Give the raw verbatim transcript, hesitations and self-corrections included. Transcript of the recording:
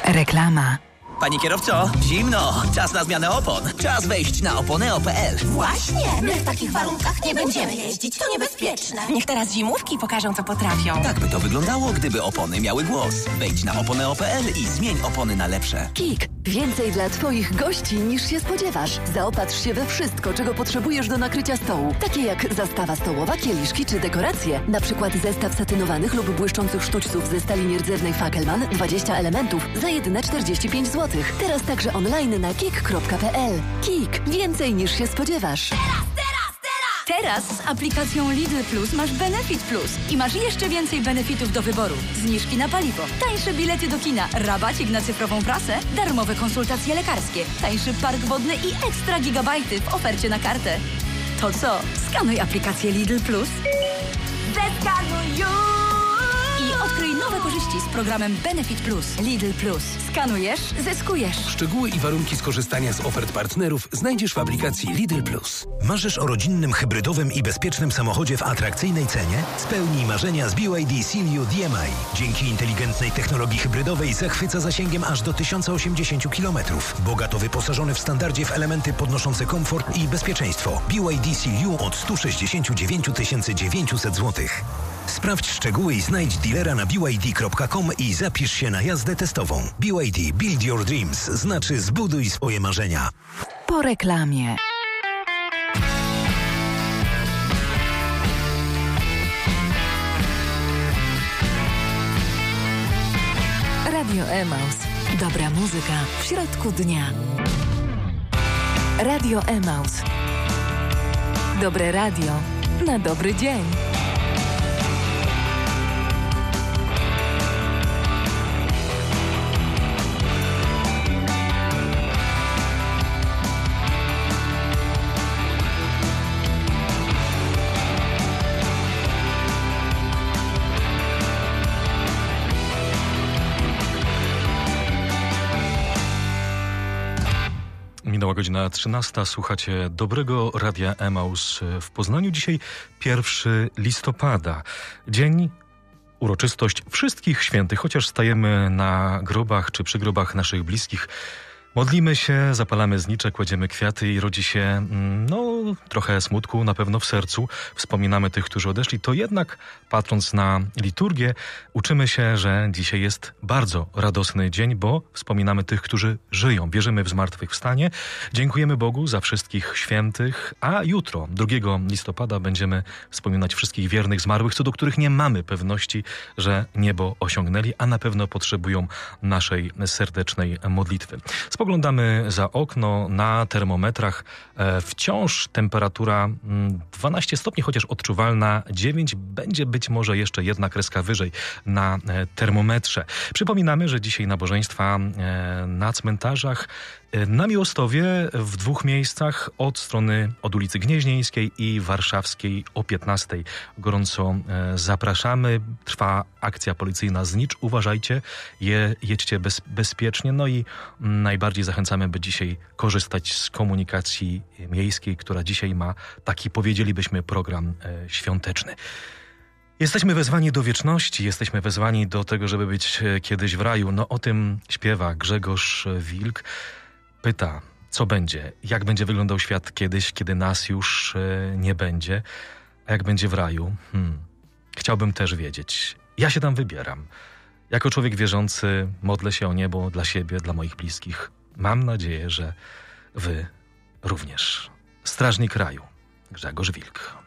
Reklama. Panie kierowco, zimno, czas na zmianę opon. Czas wejść na oponeo kropka pe el. Właśnie, my w takich warunkach nie będziemy jeździć, to niebezpieczne. Niech teraz zimówki pokażą, co potrafią. Tak by to wyglądało, gdyby opony miały głos. Wejdź na oponeo kropka pe el i zmień opony na lepsze. KiK. Więcej dla Twoich gości niż się spodziewasz. Zaopatrz się we wszystko, czego potrzebujesz do nakrycia stołu. Takie jak zastawa stołowa, kieliszki czy dekoracje. Na przykład zestaw satynowanych lub błyszczących sztućców ze stali nierdzewnej Fackelman, dwadzieścia elementów za jedyne czterdzieści pięć złotych. Teraz także online na kik kropka pe el. KiK. Więcej niż się spodziewasz. Teraz, teraz, teraz! Teraz z aplikacją Lidl Plus masz Benefit Plus i masz jeszcze więcej benefitów do wyboru. Zniżki na paliwo, tańsze bilety do kina, rabacik na cyfrową prasę, darmowe konsultacje lekarskie, tańszy park wodny i ekstra gigabajty w ofercie na kartę. To co? Skanuj aplikację Lidl Plus. Zeskanuj już! I odkryj nowe korzyści z programem Benefit Plus. Lidl Plus. Skanujesz, zyskujesz. Szczegóły i warunki skorzystania z ofert partnerów znajdziesz w aplikacji Lidl Plus. Marzysz o rodzinnym, hybrydowym i bezpiecznym samochodzie w atrakcyjnej cenie? Spełnij marzenia z B Y D Seal U D M I. Dzięki inteligentnej technologii hybrydowej zachwyca zasięgiem aż do tysiąc osiemdziesiąt kilometrów. Bogato wyposażony w standardzie w elementy podnoszące komfort i bezpieczeństwo. B Y D Seal U od sto sześćdziesiąt dziewięć tysięcy dziewięćset złotych. Sprawdź szczegóły i znajdź dealera na b y d kropka com i zapisz się na jazdę testową. B Y D Build Your Dreams znaczy zbuduj swoje marzenia. Po reklamie. Radio Emaus. Dobra muzyka w środku dnia. Radio Emaus. Dobre radio na dobry dzień. Minęła godzina trzynasta. Słuchacie Dobrego Radia Emaus w Poznaniu. Dzisiaj pierwszego listopada. Dzień, uroczystość wszystkich świętych, chociaż stajemy na grobach czy przy grobach naszych bliskich. Modlimy się, zapalamy znicze, kładziemy kwiaty i rodzi się, no, trochę smutku na pewno w sercu. Wspominamy tych, którzy odeszli. To jednak, patrząc na liturgię, uczymy się, że dzisiaj jest bardzo radosny dzień, bo wspominamy tych, którzy żyją. Wierzymy w zmartwychwstanie. Dziękujemy Bogu za wszystkich świętych, a jutro, drugiego listopada, będziemy wspominać wszystkich wiernych zmarłych, co do których nie mamy pewności, że niebo osiągnęli, a na pewno potrzebują naszej serdecznej modlitwy. Spoglądamy za okno, na termometrach. E, wciąż temperatura mm, dwanaście stopni, chociaż odczuwalna dziewięć. Będzie być może jeszcze jedna kreska wyżej na e, termometrze. Przypominamy, że dzisiaj nabożeństwa e, na cmentarzach e, na Miłostowie w dwóch miejscach od strony od ulicy Gnieźnieńskiej i Warszawskiej o piętnastej. Gorąco e, zapraszamy. Trwa akcja policyjna Znicz. Uważajcie, je, jedźcie bez, bezpiecznie. No i m, najbardziej zachęcamy, by dzisiaj korzystać z komunikacji miejskiej, która dzisiaj ma taki, powiedzielibyśmy, program e, świąteczny. Jesteśmy wezwani do wieczności, jesteśmy wezwani do tego, żeby być e, kiedyś w raju. No o tym śpiewa Grzegorz Wilk. Pyta, co będzie, jak będzie wyglądał świat kiedyś, kiedy nas już e, nie będzie, a jak będzie w raju? Hmm. Chciałbym też wiedzieć. Ja się tam wybieram. Jako człowiek wierzący modlę się o niebo dla siebie, dla moich bliskich. Mam nadzieję, że wy również. Strażnik raju, Grzegorz Wilk.